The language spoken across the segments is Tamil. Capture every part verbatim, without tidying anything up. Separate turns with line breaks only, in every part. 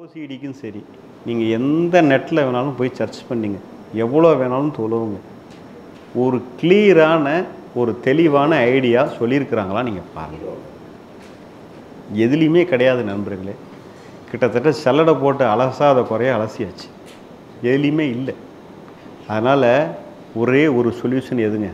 ஓசிடிக்கும் சரி, நீங்கள் எந்த நெட்டில் வேணாலும் போய் சர்ச் பண்ணிங்க, எவ்வளோ வேணாலும் தொழுவுங்க. ஒரு கிளியரான ஒரு தெளிவான ஐடியா சொல்லியிருக்கிறாங்களா நீங்கள் பாருங்கள். எதுலேயுமே கிடையாது நண்பர்களே. கிட்டத்தட்ட சல்லடை போட்டு அலசாத குறைய அலசியாச்சு, எதுலேயுமே இல்லை. அதனால் ஒரே ஒரு சொல்யூஷன் எதுங்க?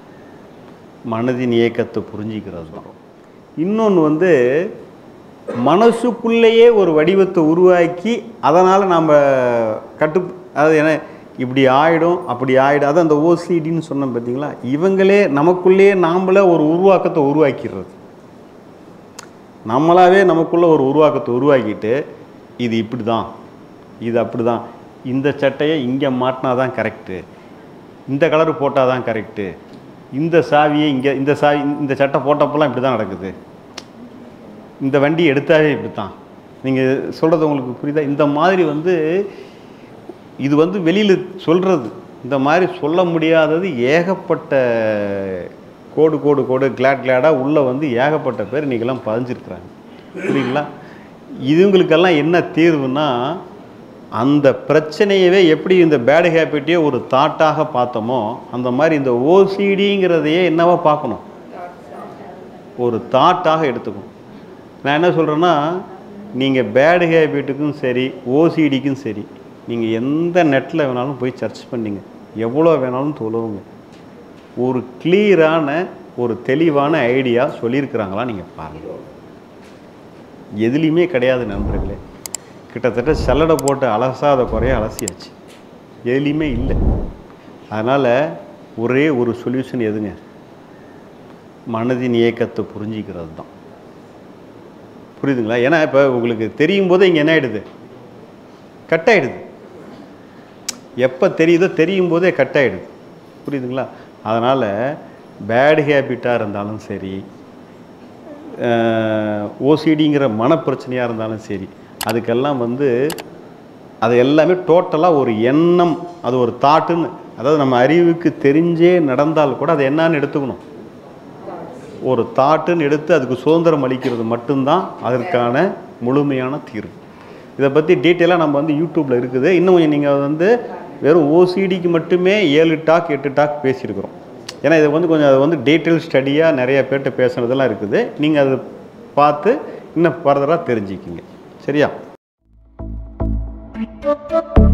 மனதின் இயக்கத்தை புரிஞ்சிக்கிறது தான். இன்னொன்று வந்து மனசுக்குள்ளேயே ஒரு வடிவத்தை உருவாக்கி அதனால் நாம் கட்டு அது என்ன இப்படி ஆகிடும் அப்படி ஆகிடும். அது அந்த ஓசிடின்னு சொன்னோம் பார்த்தீங்களா, இவங்களே நமக்குள்ளேயே நாம்ளே ஒரு உருவாக்கத்தை உருவாக்கிடுறது. நம்மளாவே நமக்குள்ளே ஒரு உருவாக்கத்தை உருவாக்கிட்டு இது இப்படி தான், இது அப்படி தான், இந்த சட்டையை இங்கே மாட்டினா தான் கரெக்டு, இந்த கலரு போட்டால் தான் கரெக்டு, இந்த சாவியை இங்கே இந்த சாவி இந்த சட்டை போட்டப்பெல்லாம் இப்படி தான் நடக்குது, இந்த வண்டி எடுத்தாவே இப்படி தான். நீங்கள் சொல்கிறது உங்களுக்கு புரியுதா? இந்த மாதிரி வந்து இது வந்து வெளியில் சொல்கிறது, இந்த மாதிரி சொல்ல முடியாதது ஏகப்பட்ட கோடு கோடு கோடு கிளாட் கிளாடாக உள்ளே வந்து ஏகப்பட்ட பேர் இன்றைக்கெல்லாம் பதிஞ்சிருக்கிறாங்க. புரியுங்களா? இதுங்களுக்கெல்லாம் என்ன தீர்வுன்னா, அந்த பிரச்சனையவே எப்படி இந்த பேடு ஹேபிட்டையே ஒரு தாட்டாக பார்த்தோமோ அந்த மாதிரி இந்த ஓசிடிங்கிறதையே என்னவா பார்க்கணும், ஒரு தாட்டாக எடுத்துக்கணும். நான் என்ன சொல்கிறேன்னா, நீங்கள் பேடு ஹேபிட்டுக்கும் சரி ஓசிடிக்கும் சரி, நீங்கள் எந்த நெட்டில் வேணாலும் போய் சர்ச் பண்ணிங்க, எவ்வளோ வேணாலும் தொழுவுங்க. ஒரு கிளியரான ஒரு தெளிவான ஐடியா சொல்லியிருக்கிறாங்களா நீங்கள் பாருங்கள். எதுலேயுமே கிடையாது நண்பர்களே. கிட்டத்தட்ட சல்லடை போட்டு அலசாத குறைய அலசியாச்சு, எதுலேயுமே இல்லை. அதனால் ஒரே ஒரு சொல்யூஷன் எதுங்க? மனதின் இயக்கத்தை புரிஞ்சிக்கிறது தான். புரியுதுங்களா? ஏன்னா இப்போ உங்களுக்கு தெரியும் போது இங்கே என்ன ஆகிடுது, கட் ஆகிடுது. எப்போ தெரியுதோ தெரியும் போதே கட் ஆகிடுது. புரியுதுங்களா? அதனால் பேடு ஹேபிட்டாக இருந்தாலும் சரி, ஓசிடிங்கிற மனப்பிரச்சனையாக இருந்தாலும் சரி, அதுக்கெல்லாம் வந்து அது எல்லாமே டோட்டலாக ஒரு எண்ணம், அது ஒரு தாட்டுன்னு, அதாவது நம்ம அறிவுக்கு தெரிஞ்சே நடந்தால் கூட அது என்னான்னு எடுத்துக்கணும், ஒரு தாட்டுன்னு எடுத்து அதுக்கு சுதந்திரம் அளிக்கிறது மட்டும்தான் அதற்கான முழுமையான தீர்வு. இதை பற்றி டீட்டெயிலாக நம்ம வந்து யூடியூப்பில் இருக்குது. இன்னும் கொஞ்சம் நீங்கள் வந்து வெறும் ஓசிடிக்கு மட்டுமே ஏழு டாக் எட்டு டாக் பேசியிருக்கிறோம். ஏன்னா இது வந்து கொஞ்சம் அது வந்து டீட்டெயில் ஸ்டடியாக நிறைய பேர்கிட்ட பேசுனதெல்லாம் இருக்குது. நீங்கள் அதை பார்த்து இன்னும் ஃபர்தராக தெரிஞ்சுக்கிங்க. சரியா?